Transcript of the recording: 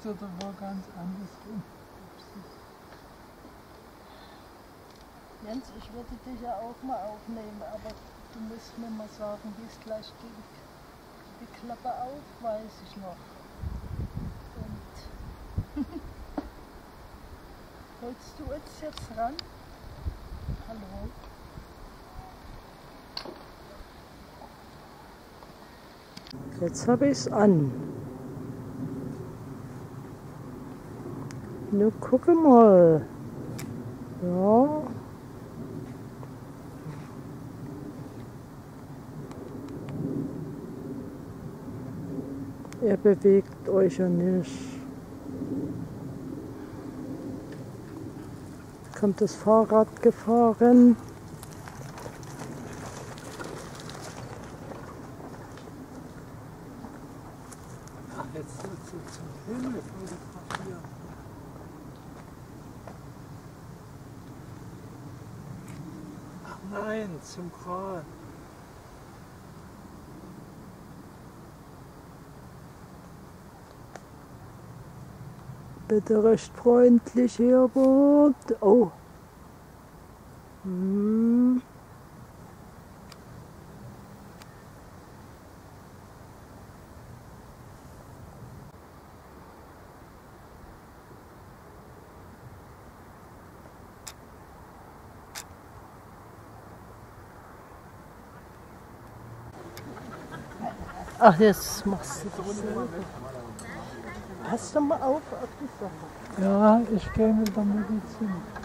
Angst oder war ganz andersrum? Jens, ich würde dich ja auch mal aufnehmen, aber du musst mir mal sagen, wie es gleich ging. Die Klappe auf, weiß ich noch. Und holst du uns jetzt ran? Hallo? Jetzt habe ich es an. Nur gucke mal. Ja. Ihr bewegt euch ja nicht. Kommt das Fahrrad gefahren. Ach, jetzt sollst du zum Himmel fotografieren. Ach nein, zum Kran. Bitte recht freundlich, Herbert. Oh. Hm. Ach, jetzt machst du das selber. Pass doch mal auf die Sache. Ja, ich gehe mit der Medizin.